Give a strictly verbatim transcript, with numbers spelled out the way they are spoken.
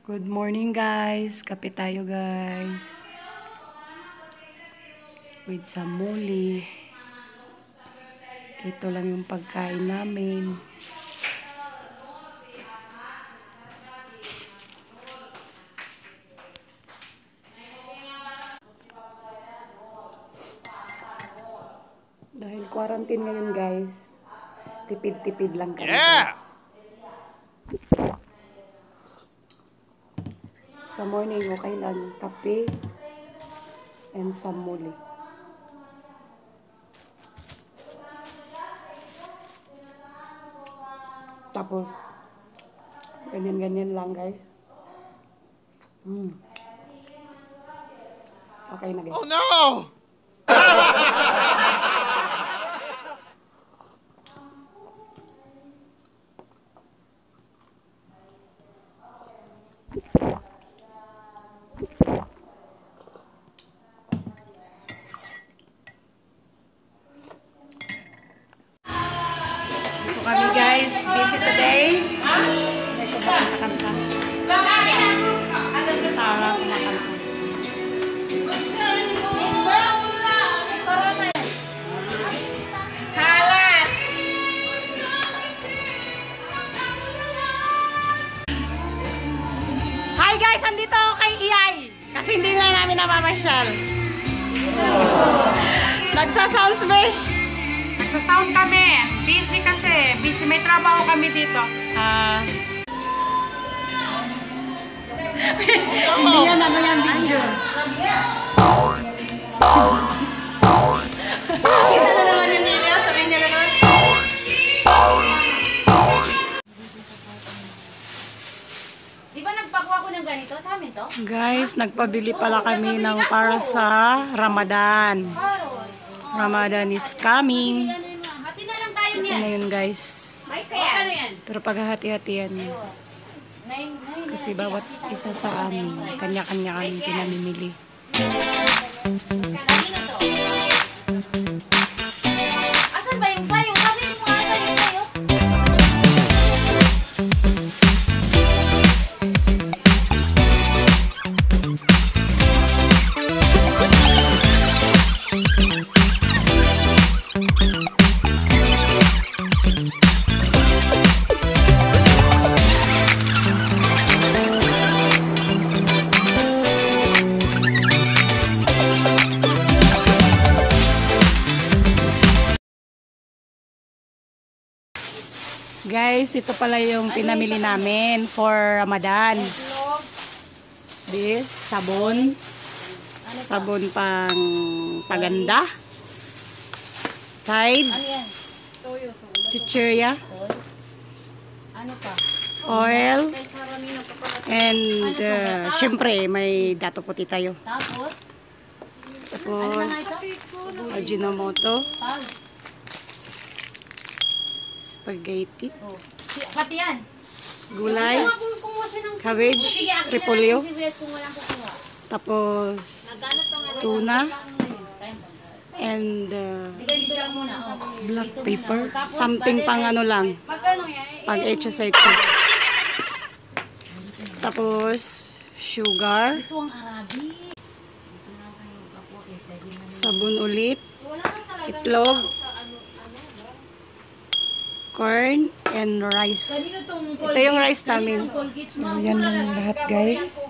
Good morning guys. Kape tayo guys. With some muli. Ito lang yung pagkain namin. Dahil quarantine ngayon guys. Tipid-tipid lang kami Yeah! guys. Sa morning, okay lang. Kape and some muli. Tapos, ganyan-ganyan lang guys. Mm. Okay na guys. Oh no! Ito kami guys, busy today. Ito ba kakanta? Si Sarah kumakanta. Hi guys, andito ako kay Iyay. Kasi hindi na namin namamasyal. Nagsa-sound smash. Nagsa-sound kami. Busy kasi. Busy. May trabaho kami dito. Ah. Hindi yan, ano yan, video. Kita na naman yung video, sabihin niya na naman. Di ba nagpakuha ko ng ganito sa amin to? Guys, nagpabili pala kami ng para sa Ramadan. Ramadan is coming. Hati na lang tayo Ito niyan. na yun guys. May kaya. Ano yan? Pero paghahati-hatian niya. Nine, nine. Kasi bawat isa sa amin, kanya-kanya kami pinamimili. Kanina to. Asan ba yung sayo? Sabi mo nga asan yung sayo? Guys, ito pala yung pinamili namin for Ramadan. This, sabon. Sabon pang paganda. Tide. Ano yan? Chichirya. Ano pa? Oil. And uh, syempre, may dato puti tayo. Tapos? Tapos, Ajinomoto. Pag. Spaghetti. Oh. Si- Pati yan. Gulay. Kung kumuha siya ng... Cabbage. Sige, akin na lang Repolyo. si Wes kung walang kukuha. Tapos, Naghanap ka nga rin. tuna. Time. And uh, Bigay dito lang muna. Oh. black Dito pepper. muna. Tapos, Something bale, pang ano lang. Magkano yan? Pang etchos-etchos. Tapos, sugar. Ito ang Arabi. Sabon ulit. Itlog. Corn and rice. Ito yung rice namin. So, yan lang lahat guys.